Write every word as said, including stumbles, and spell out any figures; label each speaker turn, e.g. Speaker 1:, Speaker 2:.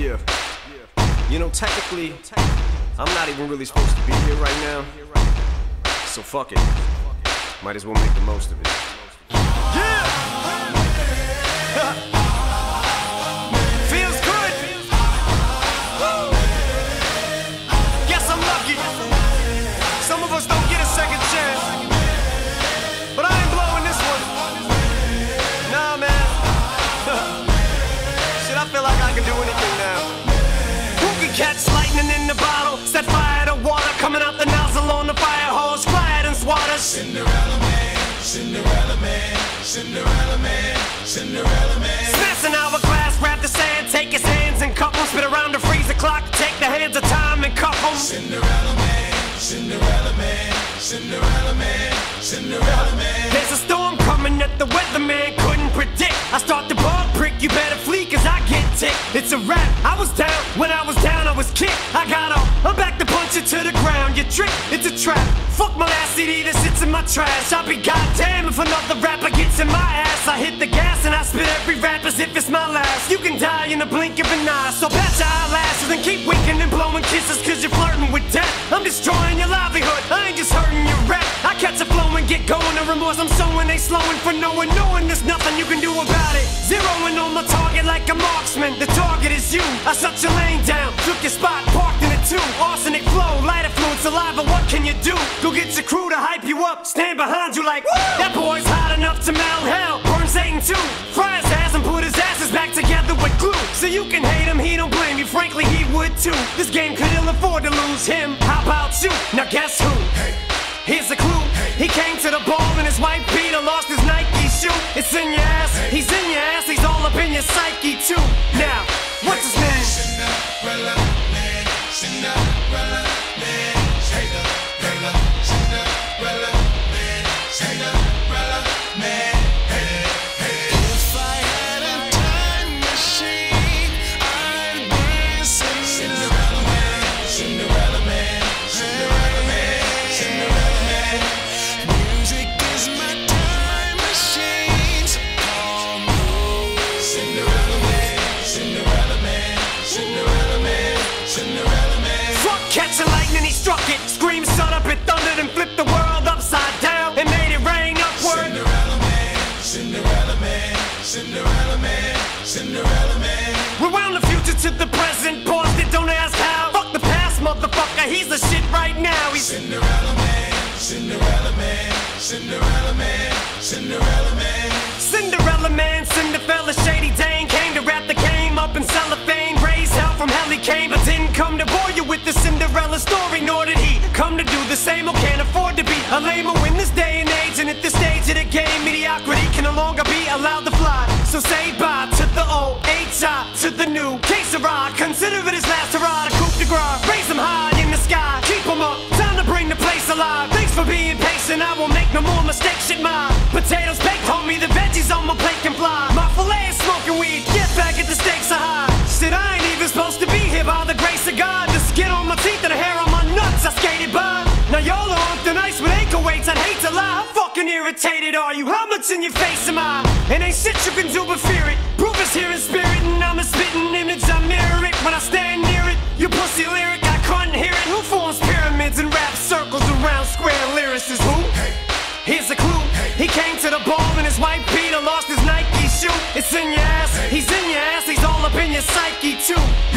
Speaker 1: Yeah. You know, technically, I'm not even really supposed to be here right now. So fuck it. Might as well make the most of it. Yeah! Feels good! Woo! Guess I'm lucky. Some of us don't get a second chance. But I ain't blowing this one. Nah, man. Shit, I feel like I can do anything now. Who can catch lightning in the bottle? Set fire to water coming out the nozzle on the fire hose. Quiet and swatter.
Speaker 2: Cinderella man, Cinderella man, Cinderella man, Cinderella man.
Speaker 1: Smash an hourglass, grab the sand, take his hands and cup 'em. Spit around the freezer clock, take the hands of time and cuff 'em.
Speaker 2: Cinderella man, Cinderella man, Cinderella man, Cinderella man.
Speaker 1: There's a storm coming that the weatherman couldn't predict. I start the ball prick, you better flee cause I get ticked. It's a rap, I was down, when I was down I was kicked. I got up, I'm back to punch it to the ground. You trick, it's a trap. Fuck my last C D that sits in my trash. I'll be goddamn if another rapper gets in my ass. I hit the gas and I spit every rap as if it's my last. You can die in the blink of an eye, so pat your eyelashes and keep winking and blowing kisses cause you're flirting with death. I'm destroying your livelihood, I ain't just hurting your rap. I catch a flow and get going, the remorse I'm sowing, they slowing for no one, knowing there's nothing you can do about it. Zeroing on my target like a marksman, the target is you. I shut your lane down, took your spot, parked in it too. Arsenic flow, lighter fluid, saliva, what can you do? Go get your crew to hype you up, stand behind you like, woo! That boy's hot enough to melt hell, burn Satan too. Fry his ass and put his asses back together with glue. So you can hate him, he don't blame you, frankly he would too. This game could ill afford to lose him, how about you? Now guess who?
Speaker 2: Hey.
Speaker 1: Here's a clue, he came to the ball and his white Peter lost his Nike shoe. It's in your ass, he's in your ass, he's all up in your psyche too. Now, what's his name?
Speaker 2: Cinderella man, Cinderella man, Cinderella, Cinderella man, Cinderella man. Hey, hey.
Speaker 3: If I had a time machine, I'd bring
Speaker 2: Cinderella man, Cinderella man, Cinderella man, Cinderella man.
Speaker 3: Music is my time machine, so call me.
Speaker 2: Cinderella man, Cinderella man, Cinderella man, Cinderella man.
Speaker 1: Fuck catching lightning, he struck it. Scream, shut up, it thundered and flipped the world upside down and made it rain upward.
Speaker 2: Cinderella man, Cinderella man, Cinderella man, Cinderella man.
Speaker 1: Rewound the future to the present, paused it, don't ask how. Fuck the past, motherfucker, he's the shit right now. He's
Speaker 2: Cinderella man, Cinderella man, Cinderella man, Cinderella man.
Speaker 1: Cinderella man, Cinderella, Shady Dane came to rap the game up in cellophane. Raised hell from hell he came, but didn't come to bore you with the Cinderella story. Nor did he come to do the same or can't afford to be a lame-o in this day and age. And at this stage of the game, mediocrity can no longer be allowed to fly. So say bye to the old H I, to the new K Sarah. Consider it his last hurrah, the coup de grace. Raise him high in the sky, keep him up, time to bring the place alive. Thanks for being patient, I won't make no more mistakes. Shit, my potatoes baked, homie, the veggies on my plate can fly. My filet is smoking weed, get back at the stakes are high. Shit, I ain't even supposed to be here by the grace of God. The skin on my teeth and the hair on my nuts, I skated by. Now y'all are on thin ice with ankle weights, I'd hate to lie. How fucking irritated are you? How much in your face am I? And ain't shit you can do but fear it. Proof is here in spirit and I'm a spitting image, I mirror it when I stand near it. You pussy lyric, I couldn't hear it. Who forms pyramids and rap circles around square lyricists? Who?
Speaker 2: Hey.
Speaker 1: Here's a clue, he came to the ball and his white Peter lost his Nike shoe. It's in your ass, he's in your ass, he's all up in your psyche too.